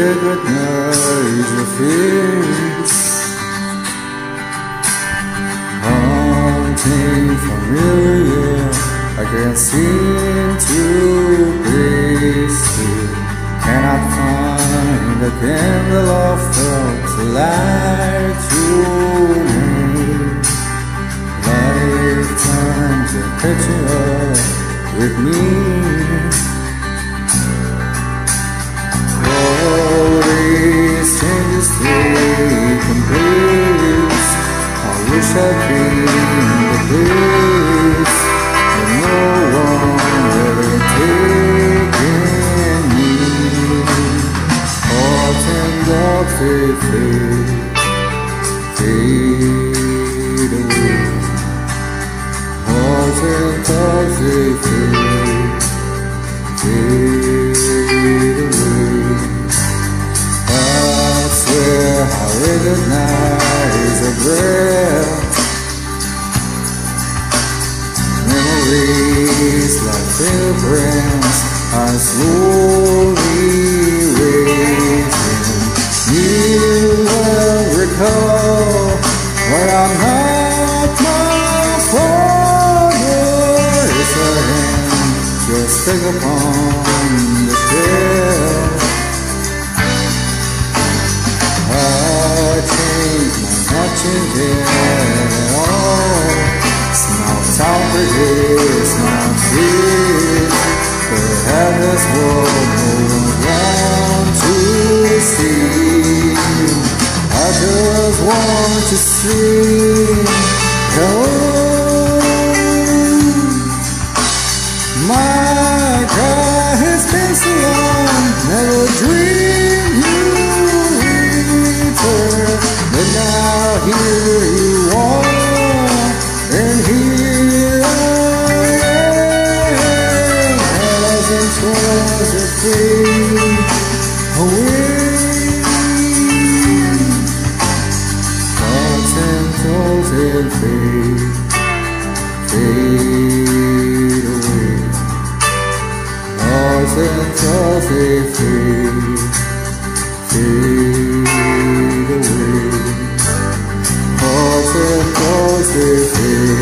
recognize your face. Haunting familiar, I can't seem to place it. Cannot find a candle of thought to light your name. Lifetimes are catching up with me. All these changes taking place. I wish I'd been the place, but no one ever taken me. Heart and dog fade away. Heart and dog fade away. I swear I recognize a breath. Memories like fingerprints are slowly erasing. You will recall when I'm not my father's hand. Just stick upon the shelf. I changed, might not changing at all. Small town bridges, small trees. Perhaps that's what no one wants to see. I just want to see. Oh, my God, has been so long. Never dreamed you return, but now here you are, and here I am. Hasn't was a fade away. Thoughts and thoughts and fade away. Thoughts and thoughts they fade away. Thoughts and thoughts they fade